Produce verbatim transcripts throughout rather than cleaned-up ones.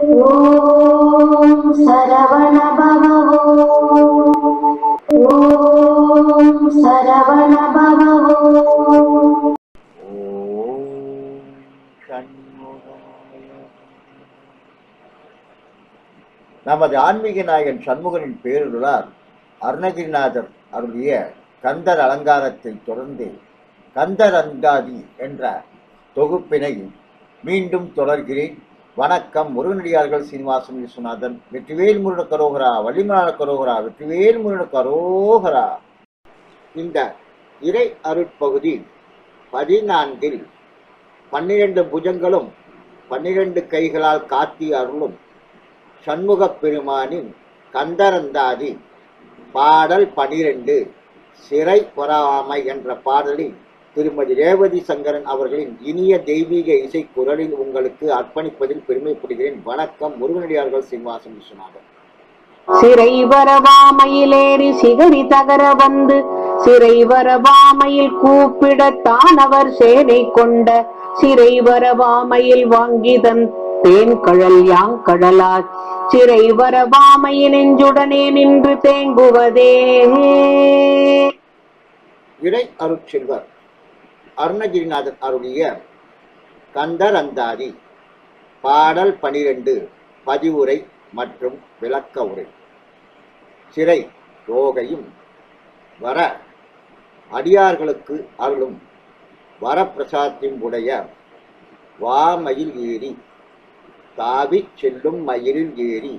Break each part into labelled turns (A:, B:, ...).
A: ஓம் சரவண பவ ஓம் சரவண பவ ஓம்
B: சண்முகாய. நமது ஆன்மீக நாயகன் சண்முகனின் பேருளால் அருணகிரிநாதர் அருளிய கந்தர் அலங்காரத்தை தொடர்ந்து கந்தர் அந்தாதி என்ற தொகுப்பினை மீண்டும் தொடர்கிறேன். வணக்கம். முருகனடியார்கள் சீனிவாசன் விஸ்வநாதன். வெற்றிவேல் முருகன் கரோகரா, வள்ளிமலாள கரோகரா, வெற்றிவேல் முருகன் கரோகரா. இந்த இறை அருட்பகுதி பதினான்கில் பன்னிரண்டு புஜங்களும் பன்னிரண்டு கைகளால் காத்தி அருளும் சண்முகப் பெருமானின் கந்தரந்தாதி பாடல் பனிரெண்டு சிறை பொறாமை என்ற பாடலில் திருமதி ரேவதி சங்கரன் அவர்களின் இனிய தெய்வீக இசை குரலில் உங்களுக்கு அர்ப்பணிப்பதில் பெருமைப்படுகிறேன். வணக்கம். முருகனடியார்கள் சீனிவாசன் விஸ்வநாதன்.
C: சிறை வரவாமையிலேறி சிகரி தகர வந்து சிறை வரவாமையில் கூப்பிடத்தான் அவர் சேனை கொண்ட சிறை வரவாமையில் வாங்கிதன் தேன் கழல் யாங்கழலா சிறை வரவாமையின் நெஞ்சுடனே நின்று தேங்குவதே.
B: இறை அருட்செல்வர் அருணகிரிநாதர் அருளிய கந்தர் அந்தாதி பாடல் பனிரெண்டு பதிவுரை மற்றும் விளக்க உரை. சிறை ரோகையும் வர அடியார்களுக்கு அருளும் வரப்பிரசாத்தின் உடைய வாமயில் ஏறி தாவி செல்லும் மயிலில் ஏறி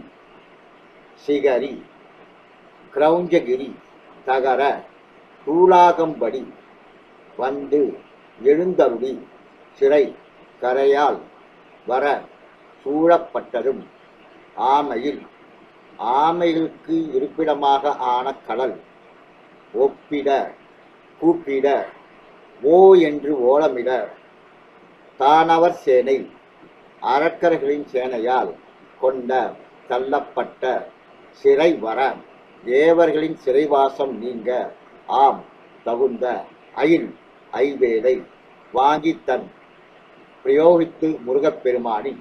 B: சிகரி கிரௌஞ்சகிரி தகர தூளாகம்படி வந்து எழுந்தருளி சிறை கரையால் வர சூழப்பட்டதும் ஆமையில் ஆமைகளுக்கு இருப்பிடமாக ஆன கடல் ஒப்பிட கூப்பிட ஓ என்று ஓலமிட தானவர் சேனை அரக்கர்களின் சேனையால் கொண்ட தள்ளப்பட்ட சிறை வர தேவர்களின் சிறைவாசம் நீங்க ஆம் தகுந்த அயில் ஐவேலை வாங்கி தன் பிரயோகித்து முருகப்பெருமானின்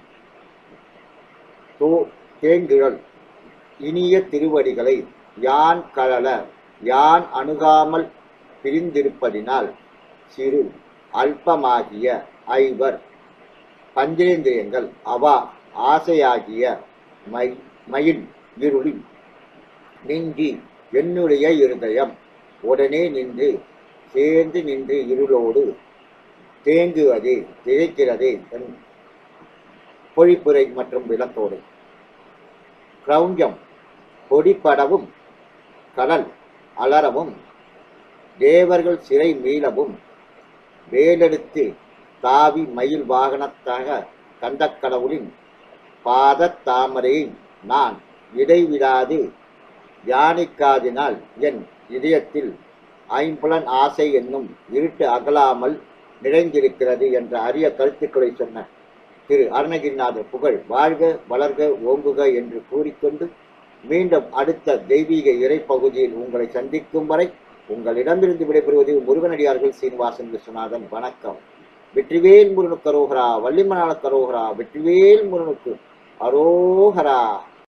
B: தோ தேங்குழல் இனிய திருவடிகளை யான் கழல யான் அணுகாமல் பிரிந்திருப்பதினால் சிறு அல்பமாகிய ஐவர் பஞ்சேந்திரியங்கள் அவா ஆசையாகிய மை மயில் இருளில் நின்றி என்னுடைய இருதயம் உடனே நின்று சேர்ந்து நின்று இருளோடு தேங்குவதே திகைக்கிறதே என் பொழிப்புரை மற்றும் விளக்கோடு. கிரௌஞ்சம் பொடிப்படவும் கடல் அலறவும் தேவர்கள் சிறை மீளவும் வேலெடுத்து தாவி மயில் வாகனத்தாக கந்தக்கடவுளின் பாத தாமரையை நான் இடைவிடாது தியானிக்காதினால் என் இதயத்தில் ஐம்புலன் ஆசை என்னும் இருட்டு அகலாமல் நிறைந்திருக்கிறது என்ற அரிய கருத்துக்களை சொன்ன திரு அருணகிரிநாதர் புகழ் வாழ்க வளர்க ஓங்குக என்று கூறிக்கொண்டு மீண்டும் அடுத்த தெய்வீக இறை பகுதியில் உங்களை சந்திக்கும் வரை உங்களிடமிருந்து விடைபெறுவது முருகனடியார்கள் சீனிவாசன் விஸ்வநாதன். வணக்கம். வெற்றிவேல் முருகனுக்கு அரோகரா, வள்ளிமலாள கரோகரா, வெற்றிவேல் முருகனுக்கு அரோகரா.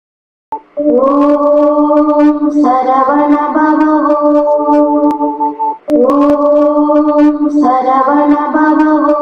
A: ஓம் சரவண பவ ஓம் சரவண பவ